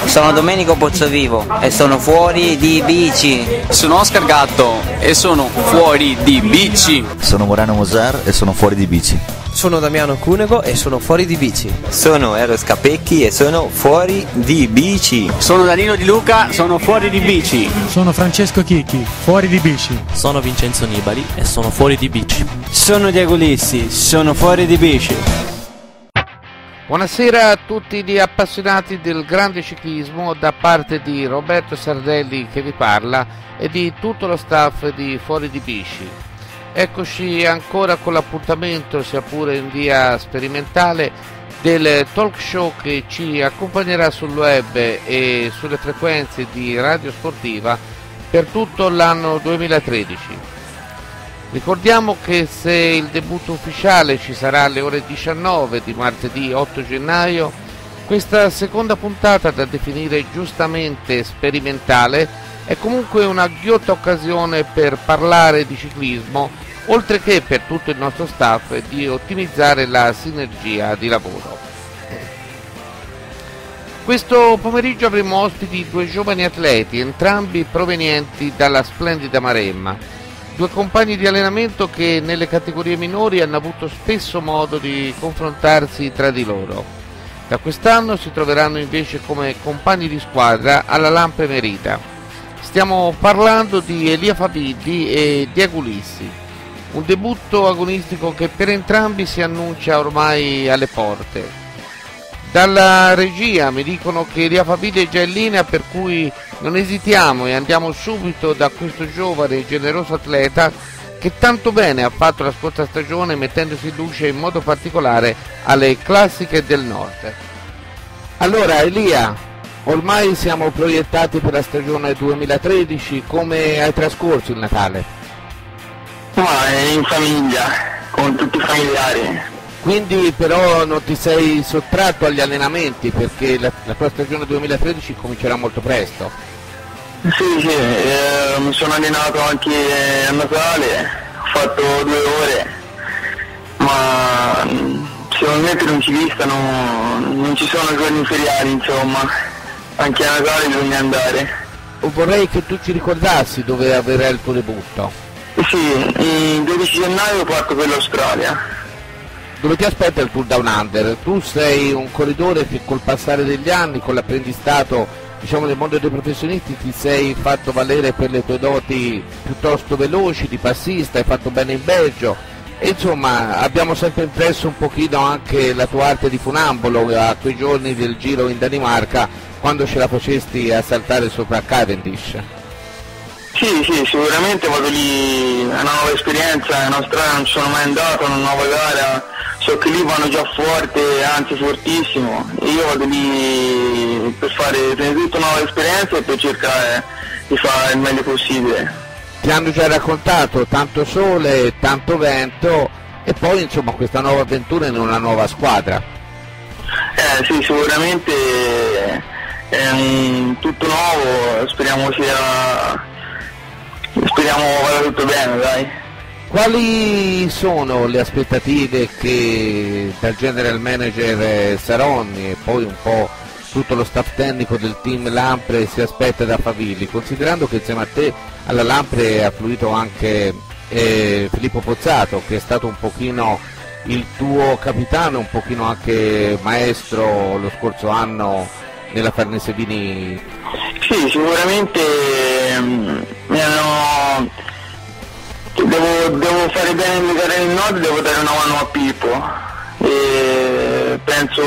Sono Domenico Pozzovivo e sono fuori di bici. Sono Oscar Gatto e sono fuori di bici. Sono Morano Mosar e sono fuori di bici. Sono Damiano Cunego e sono fuori di bici. Sono Eros Capecchi e sono fuori di bici. Sono Danilo Di Luca, sono fuori di bici. Sono Francesco Chicchi, fuori di bici. Sono Vincenzo Nibali e sono fuori di bici. Sono Diego Lissi, sono fuori di bici. Buonasera a tutti gli appassionati del grande ciclismo da parte di Roberto Sardelli che vi parla e di tutto lo staff di Fuori di Bici. Eccoci ancora con l'appuntamento, sia pure in via sperimentale, del talk show che ci accompagnerà sul web e sulle frequenze di Radio Sportiva per tutto l'anno 2013. Ricordiamo che se il debutto ufficiale ci sarà alle ore 19 di martedì 8 gennaio, questa seconda puntata, da definire giustamente sperimentale, è comunque una ghiotta occasione per parlare di ciclismo, oltre che per tutto il nostro staff di ottimizzare la sinergia di lavoro. Questo pomeriggio avremo ospiti due giovani atleti, entrambi provenienti dalla splendida Maremma. Due compagni di allenamento che nelle categorie minori hanno avuto spesso modo di confrontarsi tra di loro. Da quest'anno si troveranno invece come compagni di squadra alla Lampre Merita. Stiamo parlando di Elia Favilli e Diego Lissi. Un debutto agonistico che per entrambi si annuncia ormai alle porte. Dalla regia mi dicono che Elia Favilli è già in linea, per cui non esitiamo e andiamo subito da questo giovane e generoso atleta che tanto bene ha fatto la scorsa stagione, mettendosi in luce in modo particolare alle classiche del nord. Allora Elia, ormai siamo proiettati per la stagione 2013, come hai trascorso il Natale? In famiglia, con tutti i familiari. Quindi però non ti sei sottratto agli allenamenti, perché la tua stagione 2013 comincerà molto presto. Sì, mi sono allenato anche a Natale, ho fatto 2 ore, ma secondo me per un ciclista non ci sono giorni feriali, insomma, anche a Natale bisogna andare. Vorrei che tu ci ricordassi dove avverrà il tuo debutto. Sì, il 12 gennaio parto per l'Australia. Dove ti aspetta il Tour Down Under? Tu sei un corridore che col passare degli anni, con l'apprendistato, diciamo, nel mondo dei professionisti, ti sei fatto valere per le tue doti piuttosto veloci, di passista, hai fatto bene in Belgio e insomma abbiamo sempre impresso un pochino anche la tua arte di funambolo a quei giorni del Giro in Danimarca, quando ce la facesti a saltare sopra Cavendish. Sì, sicuramente vado lì, è una nuova esperienza, in Australia non ci sono mai andato, una nuova gara, so che lì vanno già forte, anzi fortissimo, e io vado lì per fare prima di tutto una nuova esperienza e per cercare di fare il meglio possibile. Ti hanno già raccontato tanto sole, tanto vento e poi insomma questa nuova avventura in una nuova squadra. Sì, sicuramente è tutto nuovo, speriamo vada tutto bene, dai. Quali sono le aspettative che dal general manager Saronni e poi un po' tutto lo staff tecnico del team Lampre si aspetta da Favilli, considerando che insieme a te alla Lampre è affluito anche Filippo Pozzato, che è stato un pochino il tuo capitano, un pochino anche maestro lo scorso anno nella Farnese Vini? Sì, sicuramente devo fare bene le gare nel nord, devo dare una mano a Pippo e penso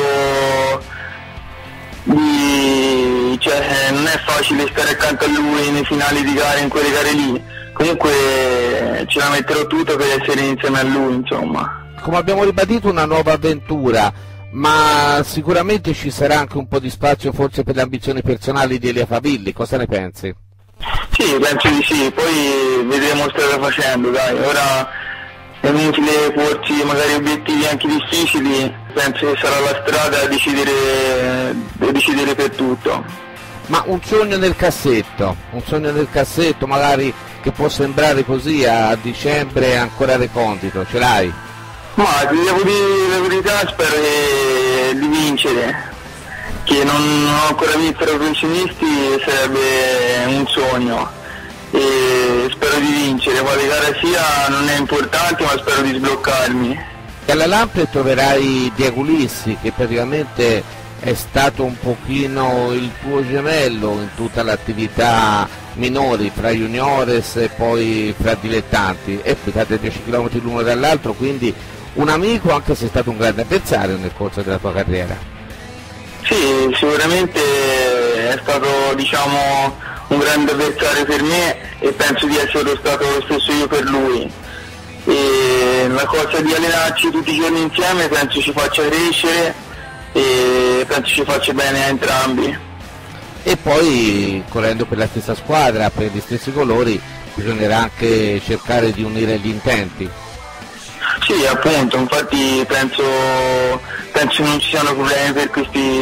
non è facile stare accanto a lui nei finali di gare, in quelle gare lì, comunque ce la metterò tutta per essere insieme a lui, insomma. Come abbiamo ribadito, una nuova avventura, ma sicuramente ci sarà anche un po' di spazio forse per le ambizioni personali di Elia Favilli, cosa ne pensi? Sì, penso di sì, poi vedremo strada facendo, dai, ora è inutile porci magari obiettivi anche difficili, penso che sarà la strada a decidere per tutto. Ma un sogno nel cassetto, magari che può sembrare così a dicembre ancora recondito, ce l'hai? Ma ti devo dire la verità, spero di vincere. che non ho ancora vinto i professionisti sarebbe un sogno e spero di vincere, quale gara sia non è importante, ma spero di sbloccarmi. E alla Lampre troverai Diego Ulissi, che praticamente è stato un pochino il tuo gemello in tutta l'attività minori, fra juniores e poi fra dilettanti, e state 10 km l'uno dall'altro, quindi un amico, anche se è stato un grande avversario nel corso della tua carriera. Sì, sicuramente è stato, diciamo, un grande avversario per me e penso di essere stato lo stesso io per lui. E la cosa di allenarci tutti i giorni insieme penso ci faccia crescere e penso ci faccia bene a entrambi. E poi, correndo per la stessa squadra, per gli stessi colori, bisognerà anche cercare di unire gli intenti. Sì, appunto, infatti penso non ci siano problemi per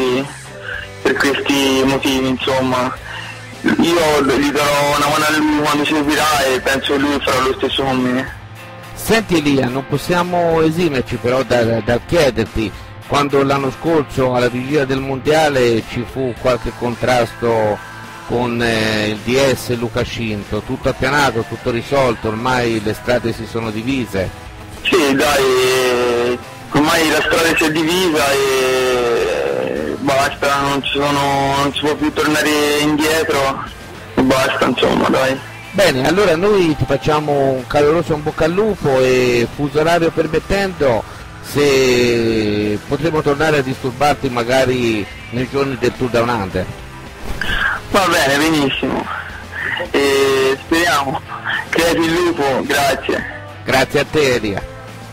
questi motivi, insomma. Io gli darò una mano a lui quando servirà e penso che lui farà lo stesso con me. Senti Elia, non possiamo esimerci però dal chiederti, quando l'anno scorso alla vigilia del mondiale ci fu qualche contrasto con il DS e Luca Cinto, tutto appianato, tutto risolto, ormai le strade si sono divise? Sì, dai, ormai la strada si è divisa e basta, non si può più tornare indietro e basta, insomma, dai. Bene, allora noi ti facciamo un caloroso in bocca al lupo e, fuso orario permettendo, se potremo tornare a disturbarti magari nei giorni del Tour Down Under. Va bene, benissimo. E speriamo. Crepi il lupo, grazie. Grazie a te Elia.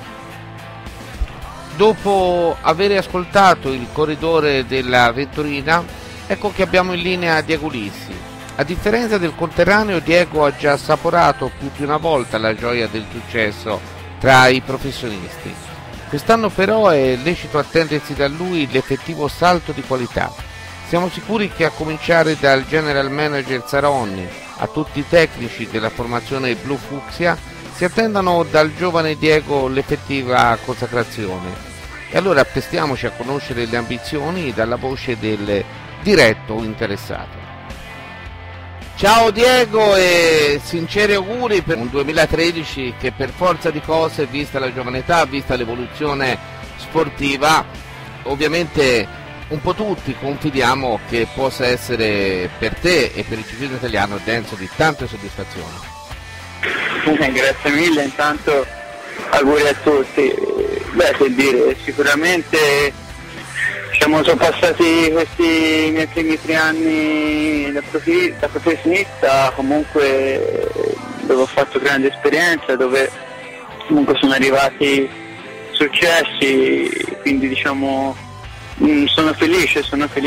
Dopo aver ascoltato il corridore della Vetturina, ecco che abbiamo in linea Diego Ulissi. A differenza del conterraneo, Diego ha già assaporato più di una volta la gioia del successo tra i professionisti. Quest'anno però è lecito attendersi da lui l'effettivo salto di qualità. Siamo sicuri che a cominciare dal general manager Zaronni a tutti i tecnici della formazione blu fucsia si attendano dal giovane Diego l'effettiva consacrazione. E allora prestiamoci a conoscere le ambizioni dalla voce del diretto interessato. Ciao Diego e sinceri auguri per un 2013 che per forza di cose, vista la giovane età, vista l'evoluzione sportiva, ovviamente un po' tutti confidiamo che possa essere per te e per il ciclismo italiano denso di tante soddisfazioni. Grazie mille, intanto auguri a tutti. Beh, che dire, sicuramente sono passati questi miei primi 3 anni da professionista, comunque dove ho fatto grande esperienza, dove comunque sono arrivati successi, quindi diciamo sono felice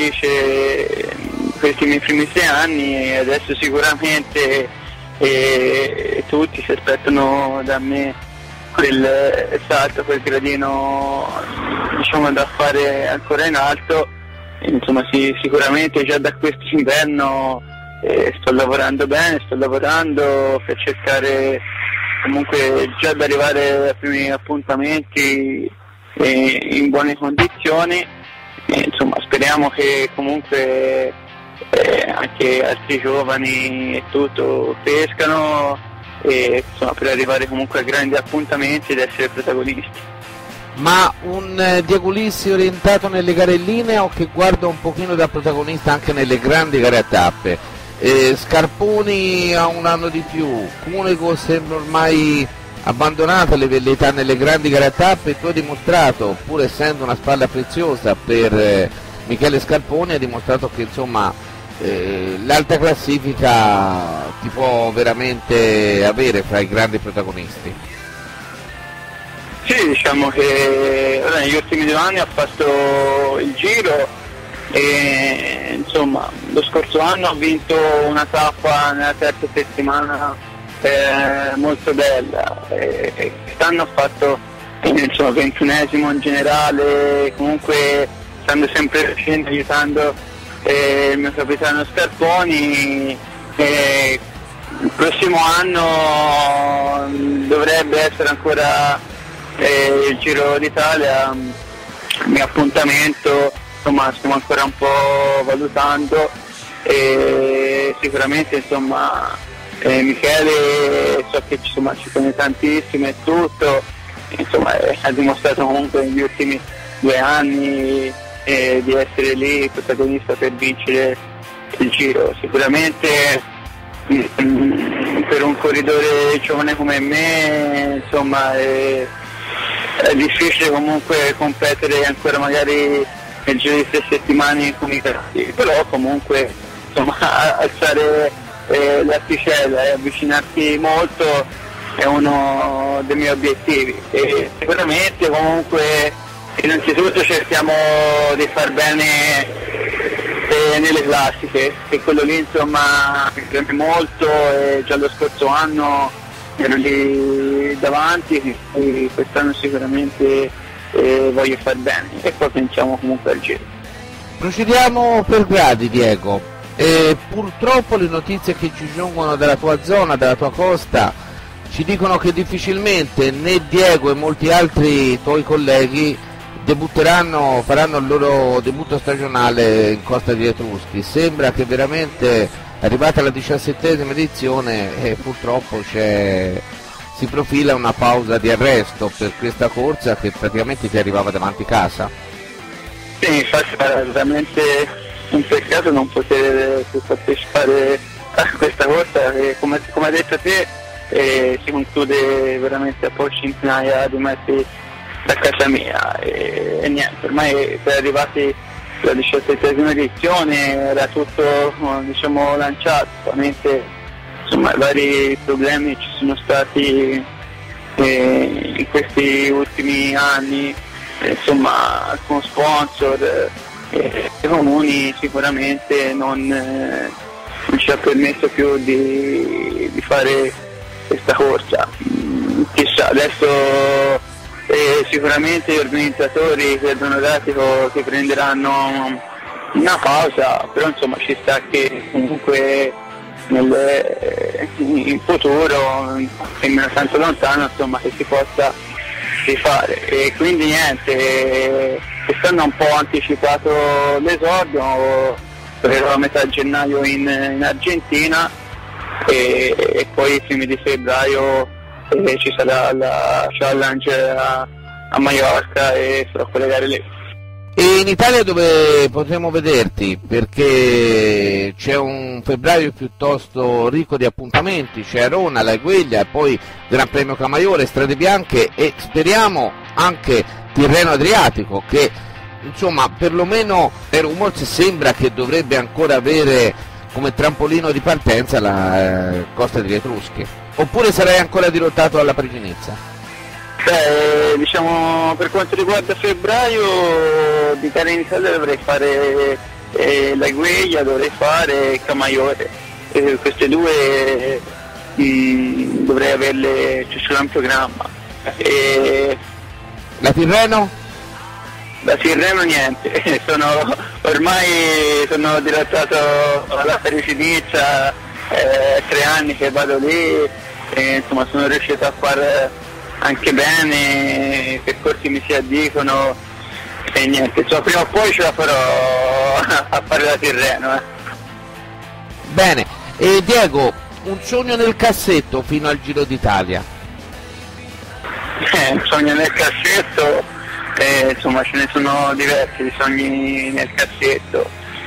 di questi miei primi 3 anni e adesso sicuramente tutti si aspettano da me quel salto, quel gradino, diciamo, da fare ancora in alto. Insomma sicuramente già da quest'inverno sto lavorando bene, per cercare comunque già di arrivare ai primi appuntamenti in buone condizioni. Insomma speriamo che comunque anche altri giovani e tutto crescano e insomma per arrivare comunque a grandi appuntamenti ed essere protagonisti. Ma un Diego Ulissi orientato nelle gare in linea o che guarda un pochino da protagonista anche nelle grandi gare a tappe? Scarponi ha un anno di più, Cunego sembra ormai abbandonata le velleità nelle grandi gare a tappe, tu hai dimostrato, pur essendo una spalla preziosa per Michele Scarponi, ha dimostrato che insomma l'alta classifica ti può veramente avere fra i grandi protagonisti. Sì, diciamo che negli ultimi 2 anni ho fatto il Giro e insomma lo scorso anno ho vinto una tappa nella terza settimana molto bella e quest'anno ho fatto insomma 21esimo in generale, comunque stando sempre vicino, aiutando il mio capitano Scarponi. Il prossimo anno dovrebbe essere ancora il Giro d'Italia il mio appuntamento insomma stiamo ancora un po' valutando e sicuramente insomma Michele so che insomma ci sono tantissimo e tutto, insomma ha dimostrato comunque negli ultimi 2 anni di essere lì protagonista per vincere il Giro. Sicuramente per un corridore giovane come me insomma è difficile comunque competere ancora magari nel giro di 3 settimane con i tratti, però comunque insomma alzare l'asticella e avvicinarsi molto è uno dei miei obiettivi e sicuramente comunque innanzitutto cerchiamo di far bene nelle classiche e quello lì insomma mi preme molto e già lo scorso anno ero lì davanti e quest'anno sicuramente voglio far bene e poi pensiamo comunque al Giro. Procediamo per gradi, Diego. Purtroppo le notizie che ci giungono dalla tua zona, dalla tua costa, ci dicono che difficilmente né Diego e molti altri tuoi colleghi faranno il loro debutto stagionale in Costa di Etruschi. Sembra che veramente arrivata la 17ª edizione e purtroppo si profila una pausa di arresto per questa corsa che praticamente ti arrivava davanti casa. Sì, infatti è veramente un peccato non poter partecipare a questa corsa e come hai detto te si conclude veramente a pochi centinaia di metri da casa mia e niente, ormai per arrivati alla 17ª edizione era tutto diciamo lanciato, ovviamente insomma vari problemi ci sono stati in questi ultimi anni, insomma con sponsor i comuni sicuramente non ci ha permesso più di fare questa corsa. Chissà, adesso sicuramente gli organizzatori del Donodatico si prenderanno una pausa, però insomma ci sta che comunque in futuro, nemmeno tanto lontano, insomma che si possa rifare e quindi niente, quest'anno ho un po' anticipato l'esordio, sarò a metà gennaio in Argentina e poi i primi di febbraio ci sarà la challenge a Maiorca e sarò quelle gare lì. E in Italia dove potremo vederti? Perché c'è un febbraio piuttosto ricco di appuntamenti, c'è Arona, La Gueglia e poi Gran Premio Camaiore, Strade Bianche e speriamo anche Tirreno Adriatico che insomma perlomeno Rumors sembra che dovrebbe ancora avere come trampolino di partenza la Costa degli Etruschi, oppure sarai ancora dirottato alla Parigi-Nizza? Beh, diciamo per quanto riguarda febbraio di gare in Italia dovrei fare La Gueglia, dovrei fare Camaiore, queste due dovrei averle, ci sarà in programma. La Tirreno? Da Tirreno niente, ormai sono dirottato alla Parigi-Nizza, 3 anni che vado lì e insomma sono riuscito a fare anche bene, i percorsi mi si addicono e niente, insomma prima o poi ce la farò a fare la Tirreno. Bene, e Diego, un sogno nel cassetto fino al Giro d'Italia? Un sogno nel cassetto, insomma ce ne sono diversi di sogni nel cassetto.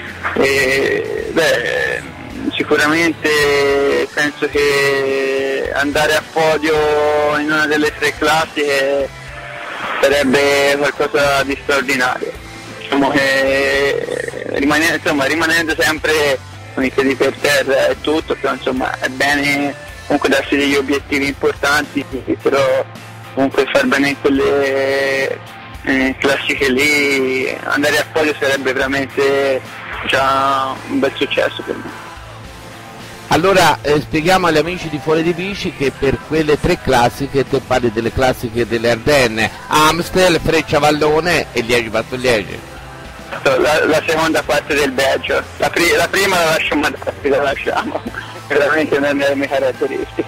Sicuramente penso che andare a podio in una delle 3 classiche sarebbe qualcosa di straordinario. Diciamo che rimanendo sempre con i piedi per terra e tutto, però insomma è bene comunque darsi degli obiettivi importanti, però comunque far bene in quelle classiche lì, andare a podio sarebbe veramente già un bel successo per me. Allora spieghiamo agli amici di Fuori di Bici che per quelle 3 classiche te parli delle classiche delle Ardenne, Amstel, Freccia Vallone e Liegi-Bastogliese. La seconda parte del Belgio, la prima la lasciamo, veramente non è nelle mie caratteristiche.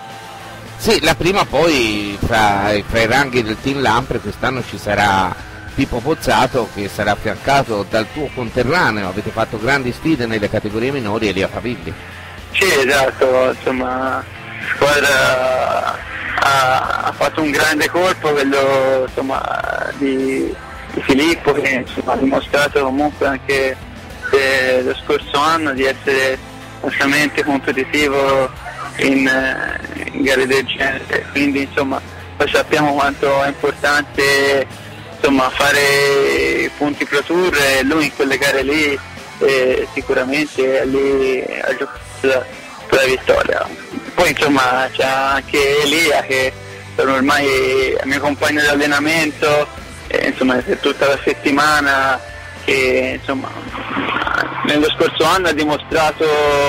Sì, la prima poi fra i ranghi del Team Lampre quest'anno ci sarà Pippo Pozzato, che sarà affiancato dal tuo conterraneo. Avete fatto grandi sfide nelle categorie minori, Elia Favilli. Sì, esatto, insomma, la squadra ha fatto un grande colpo, quello insomma, di Filippo, che insomma, ha dimostrato comunque anche lo scorso anno di essere assolutamente competitivo in gare del genere, quindi insomma poi sappiamo quanto è importante insomma, fare punti pro tour, e lui in quelle gare lì sicuramente è lì a giocare per la vittoria. Poi insomma c'è anche Elia, che ormai è mio compagno di allenamento, insomma per tutta la settimana, che insomma nello scorso anno ha dimostrato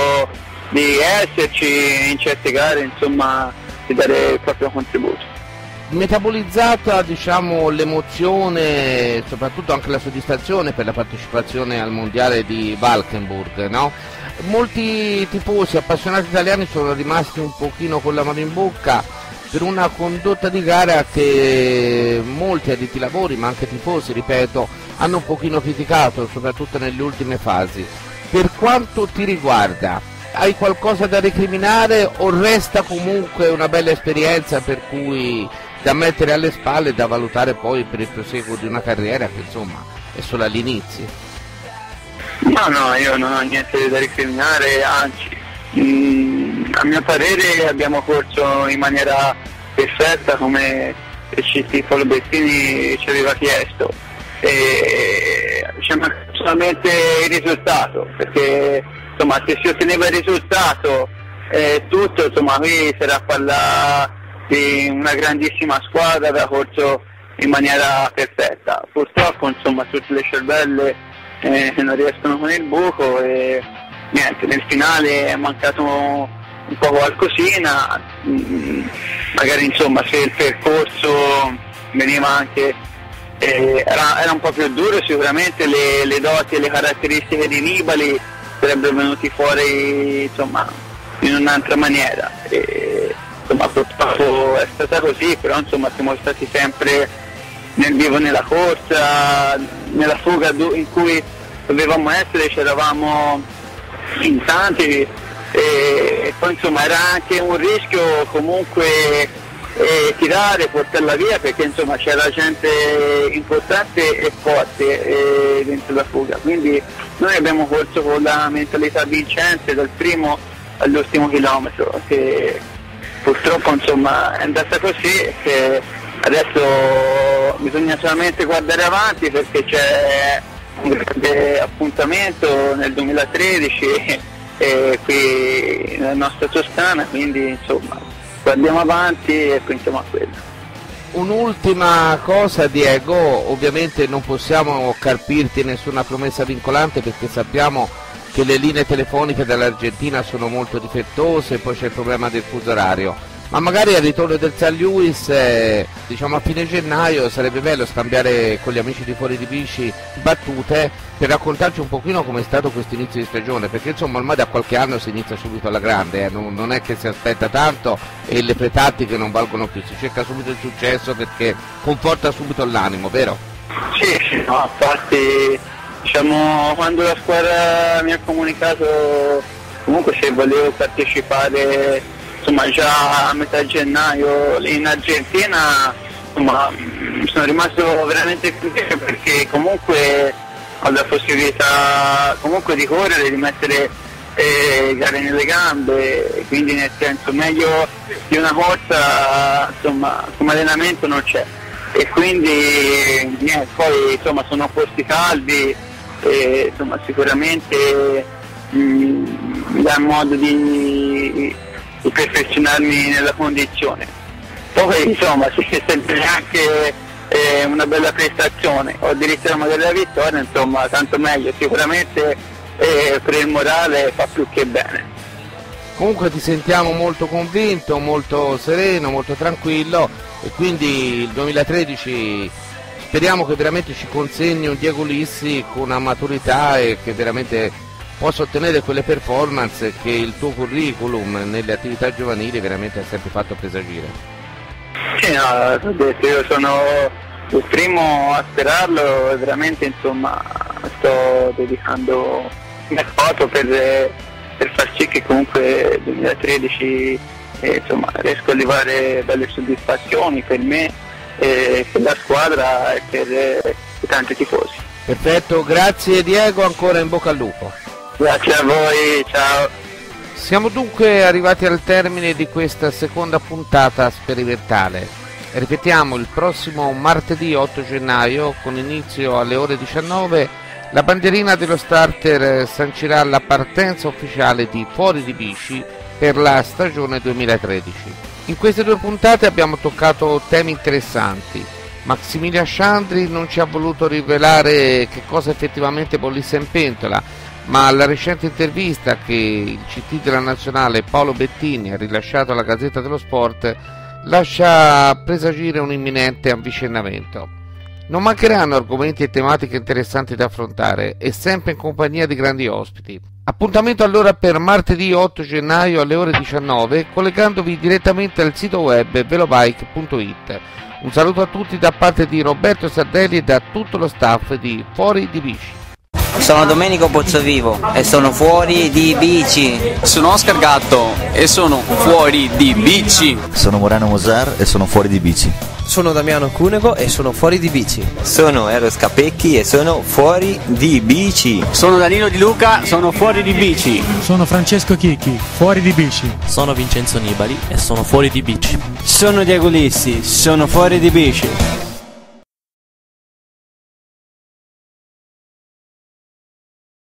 di esserci in certe gare, insomma di dare il proprio contributo. Metabilizzata, diciamo, l'emozione, soprattutto anche la soddisfazione per la partecipazione al mondiale di Valkenburg, no? Molti tifosi appassionati italiani sono rimasti un pochino con la mano in bocca per una condotta di gara che molti addetti ai lavori, ma anche tifosi, ripeto, hanno un pochino criticato, soprattutto nelle ultime fasi. Per quanto ti riguarda, hai qualcosa da recriminare o resta comunque una bella esperienza per cui da mettere alle spalle e da valutare poi per il proseguo di una carriera che insomma è solo all'inizio? No, io non ho niente da recriminare, anzi, a mio parere abbiamo corso in maniera perfetta come il CT Polo Bettini ci aveva chiesto, e c'è solamente il risultato, perché insomma se si otteneva il risultato tutto, insomma qui sarà a parlare di una grandissima squadra da corso in maniera perfetta. Purtroppo insomma tutte le cervelle non riescono con il buco, e niente, nel finale è mancato un po' qualcosina, magari insomma se il percorso veniva anche era un po' più duro, sicuramente le doti e le caratteristiche di Nibali sarebbero venuti fuori insomma in un'altra maniera, e insomma purtroppo è stata così, però insomma siamo stati sempre nel vivo nella corsa, nella fuga in cui dovevamo essere, c'eravamo in tanti, e poi insomma era anche un rischio comunque tirare, portarla via, perché insomma c'era gente importante e forte dentro la fuga, quindi noi abbiamo corso con la mentalità vincente dal primo all'ultimo chilometro, che purtroppo insomma è andata così, che adesso bisogna solamente guardare avanti, perché c'è un grande appuntamento nel 2013 qui nella nostra Toscana, quindi insomma guardiamo avanti e pensiamo a quello. Un'ultima cosa, Diego, ovviamente non possiamo carpirti nessuna promessa vincolante, perché sappiamo che le linee telefoniche dall'Argentina sono molto difettose, poi c'è il problema del fuso orario, ma magari al ritorno del St. Louis, diciamo a fine gennaio, sarebbe bello scambiare con gli amici di Fuori di Bici battute per raccontarci un pochino come è stato questo inizio di stagione, perché insomma ormai da qualche anno si inizia subito alla grande, non è che si aspetta tanto e le pretattiche non valgono più, si cerca subito il successo perché conforta subito l'animo, vero? Sì, no, infatti diciamo quando la squadra mi ha comunicato comunque se volevo partecipare insomma già a metà gennaio in Argentina, insomma sono rimasto veramente felice, perché comunque ho la possibilità comunque di correre, di mettere gare nelle gambe, quindi nel senso meglio di una corsa insomma come allenamento non c'è, e quindi niente, poi insomma sono posti caldi e insomma sicuramente mi dà modo di perfezionarmi nella condizione. Poi insomma si sente anche una bella prestazione, ho diritto alla maglia della vittoria, insomma tanto meglio, sicuramente per il morale fa più che bene. Comunque ti sentiamo molto convinto, molto sereno, molto tranquillo, e quindi il 2013 speriamo che veramente ci consegni un Diego Ulissi con una maturità e che veramente possa ottenere quelle performance che il tuo curriculum nelle attività giovanili veramente ha sempre fatto presagire. Sì, no, ho detto, io sono il primo a sperarlo, veramente insomma sto dedicando una foto per far sì che comunque nel 2013 insomma riesco a levare belle soddisfazioni per me, per la squadra e per i tanti tifosi. Perfetto, grazie Diego, ancora in bocca al lupo. Grazie a voi, ciao. Siamo dunque arrivati al termine di questa seconda puntata sperimentale. Ripetiamo, il prossimo martedì 8 gennaio, con inizio alle ore 19, la bandierina dello starter sancirà la partenza ufficiale di Fuori di Bici per la stagione 2013. In queste due puntate abbiamo toccato temi interessanti. Maximilian Sciandri non ci ha voluto rivelare che cosa effettivamente bollisse in pentola, ma la recente intervista che il CT della Nazionale Paolo Bettini ha rilasciato alla Gazzetta dello Sport lascia presagire un imminente avvicendamento. Non mancheranno argomenti e tematiche interessanti da affrontare e sempre in compagnia di grandi ospiti. Appuntamento allora per martedì 8 gennaio alle ore 19, collegandovi direttamente al sito web velobike.it. Un saluto a tutti da parte di Roberto Sardelli e da tutto lo staff di Fuori di Bici. Sono Domenico Pozzovivo e sono fuori di bici. Sono Oscar Gatto e sono fuori di bici. Sono Morano Mosar e sono fuori di bici. Sono Damiano Cunego e sono fuori di bici. Sono Eros Capecchi e sono fuori di bici. Sono Danilo Di Luca, sono fuori di bici. Sono Francesco Chicchi, fuori di bici. Sono Vincenzo Nibali e sono fuori di bici. Sono Diego Lissi, sono fuori di bici.